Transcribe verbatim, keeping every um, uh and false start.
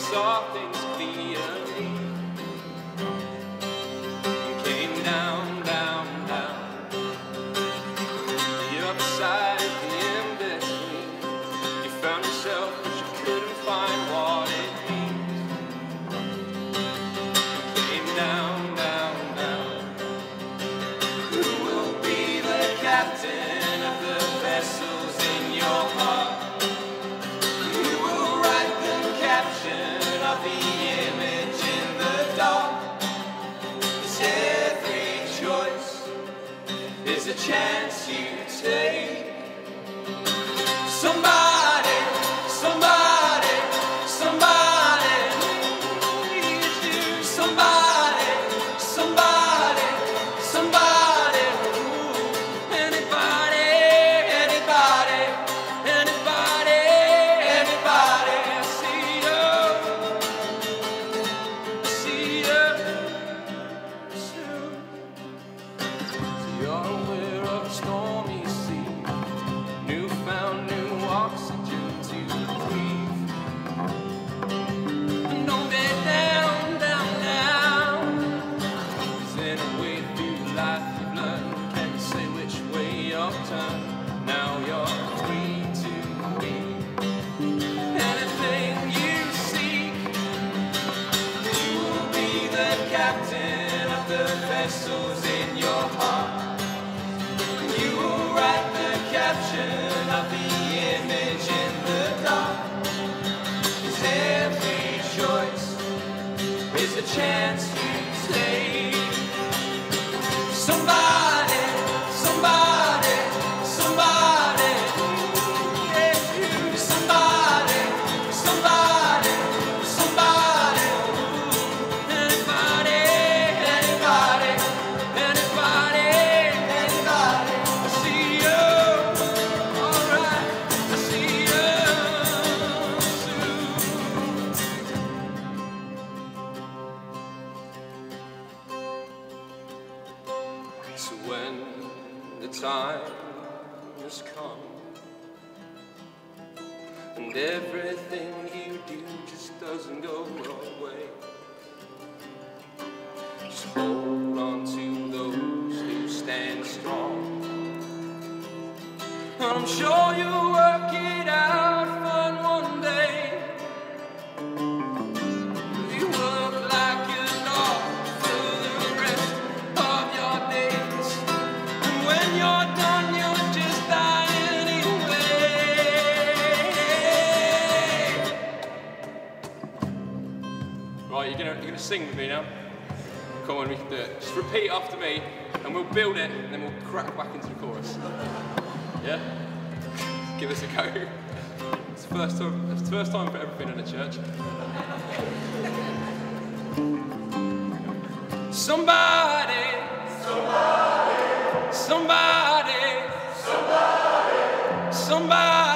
saw things clearly. You came down, down, down. The upside of the in-between. You found yourself, but you couldn't find what it means. You came down, down, down. Who will be the captain of the vessels in your heart? Who will write the caption of the image in the dark? 'Cause every choice is a chance you take. Somebody, somebody, somebody needs you. Somebody, somebody, somebody. Ooh. Anybody, anybody, anybody, anybody. I see you, I see you soon. So you're aware of a stormy sea, newfound new oxygen to breathe. And don't get down, down, down. 'Cause in a way through life you've learned, can't say which way you'll turn. Now you're free to be anything you seek. You will be the captain of the vessels in your heart. You will write the caption of the image in the dark. 'Cause every choice is a chance you take. Somebody, somebody, somebody. Yeah, you. Somebody, somebody, somebody. Ooh. Anybody, anybody, anybody, anybody. I see you, alright. I see you soon. So when the time has come and everything you do just doesn't go your way, just hold on to those who stand strong. And I'm sure you'll work it out fun one day. You work like you're not for the rest of your days. And when you're done, you'll just die anyway. Right, you're gonna, you're gonna sing with me now? Come on, we can do it. Just repeat after me, and we'll build it, and then we'll crack back into the chorus. Yeah? Give us a go. It's the first time, it's the first time I've ever been in a church. Somebody, somebody, somebody, somebody, somebody.